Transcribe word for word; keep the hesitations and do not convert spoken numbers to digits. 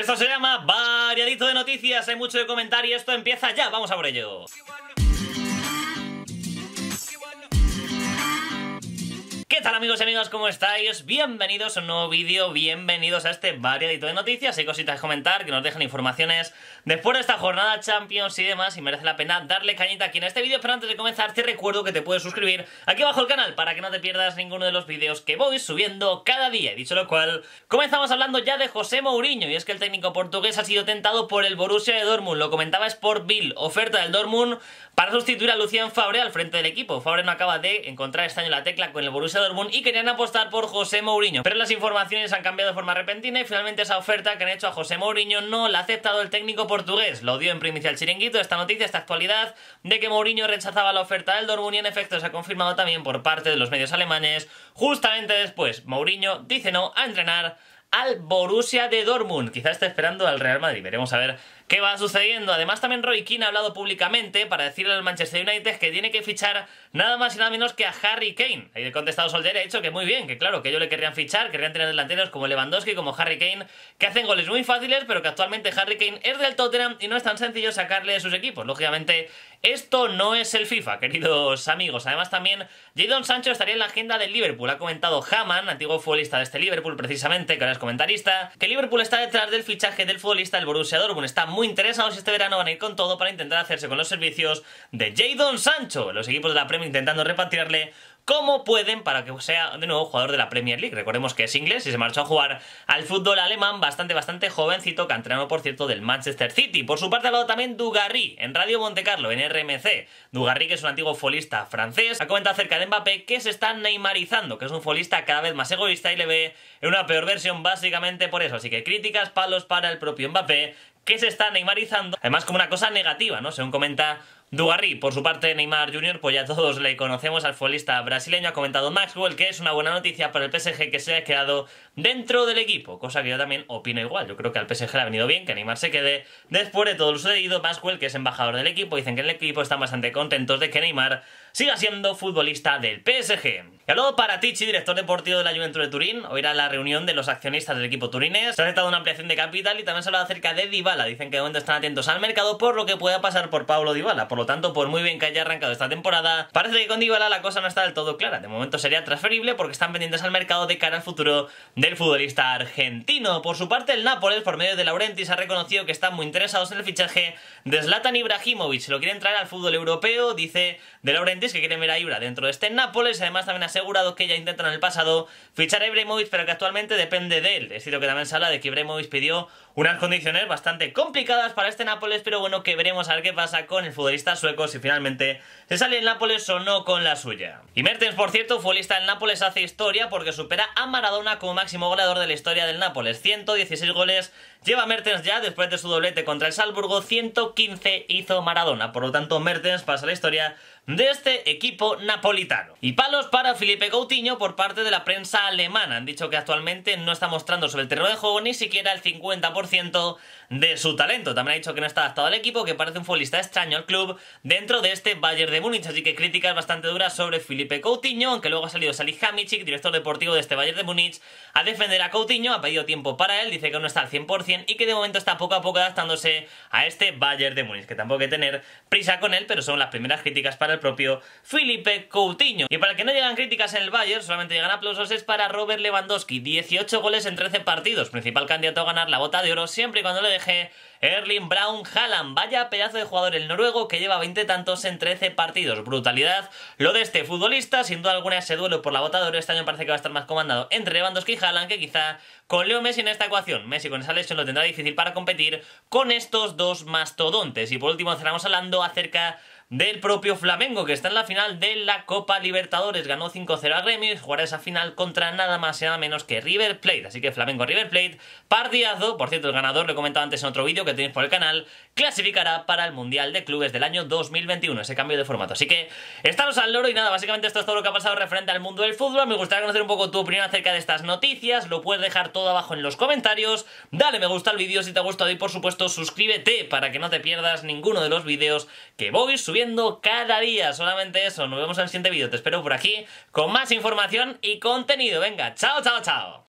Esto se llama Variadito de Noticias, hay mucho de comentar y esto empieza ya, vamos a por ello. ¿Qué tal amigos y amigas? ¿Cómo estáis? Bienvenidos a un nuevo vídeo, bienvenidos a este variadito de noticias. Hay cositas que comentar, que nos dejan informaciones después de esta jornada Champions y demás, y merece la pena darle cañita aquí en este vídeo. Pero antes de comenzar te recuerdo que te puedes suscribir aquí abajo al canal para que no te pierdas ninguno de los vídeos que voy subiendo cada día. Dicho lo cual, comenzamos hablando ya de José Mourinho, y es que el técnico portugués ha sido tentado por el Borussia de Dortmund. Lo comentaba Sport Bill, oferta del Dortmund para sustituir a Lucien Favre al frente del equipo. Favre no acaba de encontrar este año la tecla con el Borussia Dortmund y querían apostar por José Mourinho, pero las informaciones han cambiado de forma repentina y finalmente esa oferta que han hecho a José Mourinho no la ha aceptado el técnico portugués. Lo dio en primicia el Chiringuito esta noticia, esta actualidad de que Mourinho rechazaba la oferta del Dortmund, y en efecto se ha confirmado también por parte de los medios alemanes. Justamente después, Mourinho dice no a entrenar al Borussia de Dortmund. Quizá esté esperando al Real Madrid, veremos a ver qué va sucediendo. Además también Roy Keane ha hablado públicamente para decirle al Manchester United que tiene que fichar nada más y nada menos que a Harry Kane. Ahí el contestado Solskjaer ha dicho que muy bien, que claro, que ellos le querrían fichar, querrían tener delanteros como Lewandowski, como Harry Kane, que hacen goles muy fáciles, pero que actualmente Harry Kane es del Tottenham y no es tan sencillo sacarle de sus equipos. Lógicamente esto no es el FIFA, queridos amigos. Además también Jadon Sancho estaría en la agenda del Liverpool. Ha comentado Hamann, antiguo futbolista de este Liverpool precisamente, que ahora es comentarista, que Liverpool está detrás del fichaje del futbolista del Borussia Dortmund. Está muy interesados y este verano van a ir con todo para intentar hacerse con los servicios de Jadon Sancho. Los equipos de la Premier intentando repatriarle como pueden para que sea de nuevo jugador de la Premier League. Recordemos que es inglés y se marchó a jugar al fútbol alemán bastante, bastante jovencito, canterano por cierto del Manchester City. Por su parte ha hablado también Dugarry en Radio Monte Carlo, en R M C. Dugarry, que es un antiguo futbolista francés, ha comentado acerca de Mbappé que se está neymarizando, que es un futbolista cada vez más egoísta y le ve en una peor versión básicamente por eso. Así que críticas, palos para el propio Mbappé, que se está neymarizando, además como una cosa negativa, ¿no? Según comenta Dugarry. Por su parte, Neymar junior, pues ya todos le conocemos al futbolista brasileño. Ha comentado Maxwell que es una buena noticia para el P S G que se haya quedado dentro del equipo, cosa que yo también opino igual. Yo creo que al P S G le ha venido bien que Neymar se quede después de todo lo sucedido. Maxwell, que es embajador del equipo, dicen que en el equipo están bastante contentos de que Neymar siga siendo futbolista del P S G. Y luego Paratici, director deportivo de la Juventus de Turín, hoy era la reunión de los accionistas del equipo turinés. Se ha aceptado una ampliación de capital y también se ha hablado acerca de Dybala. Dicen que de momento están atentos al mercado por lo que pueda pasar por Paulo Dybala. Por lo tanto, por muy bien que haya arrancado esta temporada, parece que con Dybala la cosa no está del todo clara. De momento sería transferible porque están pendientes al mercado de cara al futuro del futbolista argentino. Por su parte, el Nápoles, por medio de Laurentiis, ha reconocido que están muy interesados en el fichaje de Zlatan Ibrahimovic. Se lo quieren traer al fútbol europeo, dice de Laurentiis que quieren ver a Ibra dentro de este Nápoles. Además también ha asegurado que ya intentan en el pasado fichar a Ibrahimovic, pero que actualmente depende de él. Es cierto que también se habla de que Ibrahimovic pidió unas condiciones bastante complicadas para este Nápoles, pero bueno, que veremos a ver qué pasa con el futbolista sueco, si finalmente se sale el Nápoles o no con la suya. Y Mertens, por cierto, futbolista del Nápoles, hace historia porque supera a Maradona como máximo goleador de la historia del Nápoles. ciento dieciséis goles lleva Mertens ya después de su doblete contra el Salzburgo, ciento quince hizo Maradona. Por lo tanto, Mertens pasa a la historia de este equipo napolitano. Y palos para Philippe Coutinho por parte de la prensa alemana. Han dicho que actualmente no está mostrando sobre el terreno de juego ni siquiera el cincuenta por ciento de su talento. También ha dicho que no está adaptado al equipo, que parece un futbolista extraño al club dentro de este Bayern de Múnich. Así que críticas bastante duras sobre Philippe Coutinho, aunque luego ha salido Salihamidzic, director deportivo de este Bayern de Múnich, a defender a Coutinho. Ha pedido tiempo para él, dice que no está al cien por cien y que de momento está poco a poco adaptándose a este Bayern de Múnich, que tampoco hay que tener prisa con él, pero son las primeras críticas para el propio Philippe Coutinho. Y para el que no llegan críticas en el Bayern, solamente llegan aplausos, es para Robert Lewandowski. dieciocho goles en trece partidos, principal candidato a ganar la bota de oro siempre y cuando le deje Erling Braun Haaland. Vaya pedazo de jugador el noruego, que lleva veinte tantos en trece partidos. Brutalidad lo de este futbolista. Sin duda alguna, ese duelo por la bota de oro este año parece que va a estar más comandado entre Lewandowski y Haaland, que quizá con Leo Messi en esta ecuación. Messi con esa lesión lo tendrá difícil para competir con estos dos mastodontes. Y por último cerramos hablando acerca del propio Flamengo, que está en la final de la Copa Libertadores. Ganó cinco cero a Gremio y jugará esa final contra nada más y nada menos que River Plate. Así que Flamengo River Plate, partidazo. Por cierto, el ganador, lo he comentado antes en otro vídeo que tenéis por el canal, clasificará para el Mundial de Clubes del año dos mil veintiuno, ese cambio de formato. Así que estaros al loro y nada, básicamente esto es todo lo que ha pasado referente al mundo del fútbol. Me gustaría conocer un poco tu opinión acerca de estas noticias. Lo puedes dejar todo abajo en los comentarios. Dale me gusta al vídeo si te ha gustado y por supuesto suscríbete para que no te pierdas ninguno de los vídeos que voy subiendo cada día. Solamente eso, nos vemos en el siguiente vídeo. Te espero por aquí con más información y contenido. Venga, chao, chao, chao.